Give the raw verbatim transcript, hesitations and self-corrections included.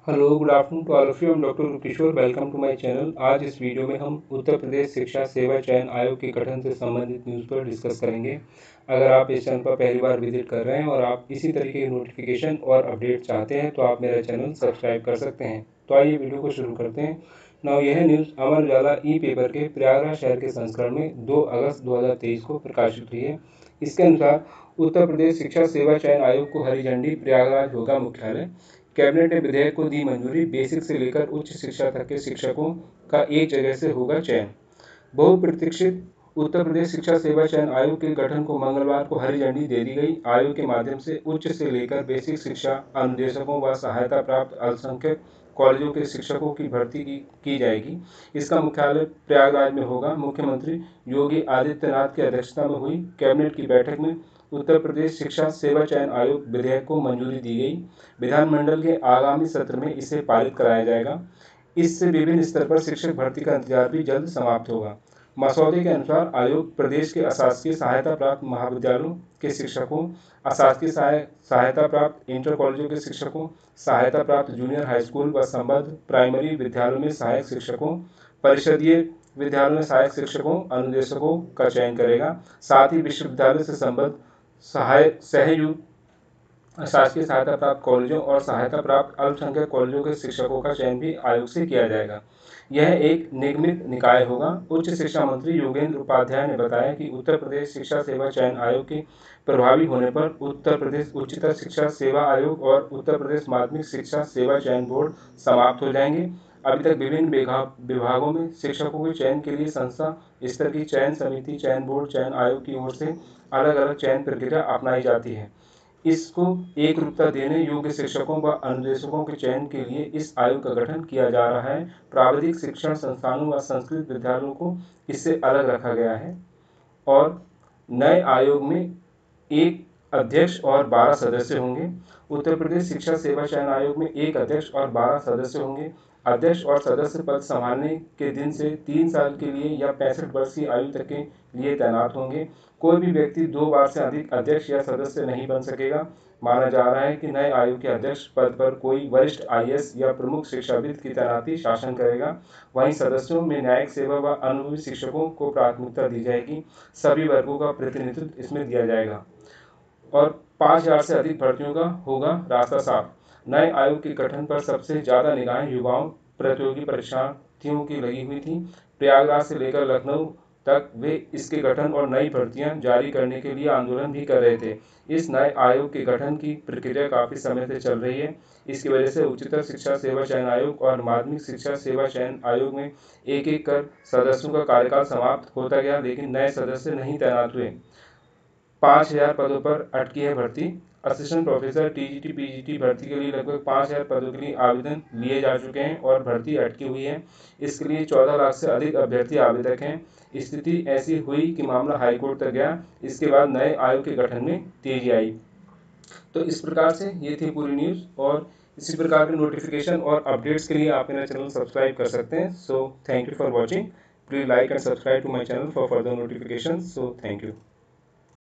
Hello, good afternoon to all of you. I am doctor Kishore. Welcome to my channel. आज इस video में हम उत्तर प्रदेश शिक्षा सेवा चयन आयोग के गठन से संबंधित न्यूज़ पर डिस्कस करेंगे। अगर आप इस चैनल पर पहली बार विजिट कर रहे हैं और आप इसी तरीके की नोटिफिकेशन और अपडेट चाहते हैं तो आप मेरा चैनल सब्सक्राइब कर सकते हैं। तो आइए वीडियो को शुरू करते हैं। नाउ यह न्यूज़ अमर उजाला ई पेपर के प्रयागराज शहर के संस्करण में दो अगस्त दो हज़ार तेईस को प्रकाशित हुई है। इसके अनुसार उत्तर प्रदेश शिक्षा सेवा चयन आयोग को हरी झंडी, प्रयागराज होगा मुख्यालय। कैबिनेट ने विधेयक को दी मंजूरी। बेसिक से लेकर उच्च शिक्षा तक के शिक्षकों का एक जगह से होगा चयन। बहुप्रतीक्षित उत्तर प्रदेश शिक्षा सेवा चयन आयोग के गठन को मंगलवार को हरी झंडी दे दी गई। आयोग के माध्यम से उच्च से लेकर बेसिक शिक्षा अनुदेशकों व सहायता प्राप्त अल्पसंख्यक कॉलेजों के शिक्षकों की भर्ती की, की जाएगी। इसका मुख्यालय प्रयागराज में होगा। मुख्यमंत्री योगी आदित्यनाथ की अध्यक्षता में हुई कैबिनेट की बैठक में उत्तर प्रदेश शिक्षा सेवा चयन आयोग विधेयक को मंजूरी दी गई। विधानमंडल के आगामी सत्र में इसे पारित कराया जाएगा। इससे विभिन्न स्तर पर शिक्षक भर्ती का इंतजार भी जल्द समाप्त होगा। मसौदे के अनुसार आयोग प्रदेश के अशासकीय सहायता प्राप्त महाविद्यालयों के शिक्षकों, अशासकीय सहायता प्राप्त इंटर कॉलेजों के शिक्षकों, सहायता प्राप्त जूनियर हाई स्कूल व संबद्ध प्राइमरी विद्यालयों में सहायक शिक्षकों, परिषदीय विद्यालयों में सहायक शिक्षकों, अनुदेशकों का चयन करेगा। साथ ही विश्वविद्यालय से संबद्ध सहायक सहयोग शासकीय सहायता प्राप्त कॉलेजों और सहायता प्राप्त अल्पसंख्यक कॉलेजों के शिक्षकों का चयन भी आयोग से किया जाएगा। यह एक निगमित निकाय होगा। उच्च शिक्षा मंत्री योगेंद्र उपाध्याय ने बताया कि उत्तर प्रदेश शिक्षा सेवा चयन आयोग के प्रभावी होने पर उत्तर प्रदेश उच्चतर शिक्षा सेवा आयोग और उत्तर प्रदेश माध्यमिक शिक्षा सेवा चयन बोर्ड समाप्त हो जाएंगे। अभी तक विभिन्न विभागों में शिक्षकों के चयन के लिए संस्था स्तर की चयन समिति, चयन बोर्ड, चयन आयोग की ओर से अलग अलग चयन प्रक्रिया अपनाई जाती है। इसको एक रूपता देने योग्य शिक्षकों व अनुदेशकों के चयन के लिए इस आयोग का गठन किया जा रहा है। प्राविधिक शिक्षण संस्थानों व संस्कृत विद्यालयों को इससे अलग रखा गया है और नए आयोग में एक अध्यक्ष और बारह सदस्य होंगे। उत्तर प्रदेश शिक्षा सेवा चयन आयोग में एक अध्यक्ष और बारह सदस्य होंगे। अध्यक्ष और सदस्य पद संभालने के दिन से तीन साल के लिए या पैंसठ वर्ष की आयु तक के लिए तैनात होंगे। कोई भी व्यक्ति दो बार से अधिक अध्यक्ष या सदस्य नहीं बन सकेगा। माना जा रहा है कि नए आयोग के अध्यक्ष पद पर कोई वरिष्ठ आई ए एस या प्रमुख शिक्षाविद की तैनाती शासन करेगा। वहीं सदस्यों में न्यायिक सेवा व अनुभवी शिक्षकों को प्राथमिकता दी जाएगी। सभी वर्गों का प्रतिनिधित्व इसमें दिया जाएगा और पाँच हजार से अधिक भर्तियों का होगा रास्ता साफ। नए आयोग के गठन पर सबसे ज्यादा निगाहें युवाओं प्रतियोगी परीक्षार्थियों की लगी हुई थी। प्रयागराज से लेकर लखनऊ तक वे इसके गठन और नई भर्तियां जारी करने के लिए आंदोलन भी कर रहे थे। इस नए आयोग के गठन की प्रक्रिया काफी समय से चल रही है। इसकी वजह से उच्चतर शिक्षा सेवा चयन आयोग और माध्यमिक शिक्षा सेवा चयन आयोग में एक एक कर सदस्यों का कार्यकाल समाप्त होता गया, लेकिन नए सदस्य नहीं तैनात हुए। पाँच हजार पदों पर अटकी है भर्ती। Assistant professor, T G T, P G T भर्ती के लिए लगभग पाँच हजार पदों के लिए आवेदन लिए जा चुके हैं और भर्ती अटकी हुई है। इसके लिए चौदह लाख से अधिक अभ्यर्थी आवेदक हैं। स्थिति ऐसी हुई कि मामला हाईकोर्ट तक गया। इसके बाद नए आयोग के गठन में तेजी आई। तो इस प्रकार से ये थी पूरी न्यूज़ और इसी प्रकार के नोटिफिकेशन और अपडेट्स के लिए आप मेरा चैनल सब्सक्राइब कर सकते हैं। So thank you for watching. Please like and subscribe to my channel for further notification. So thank you.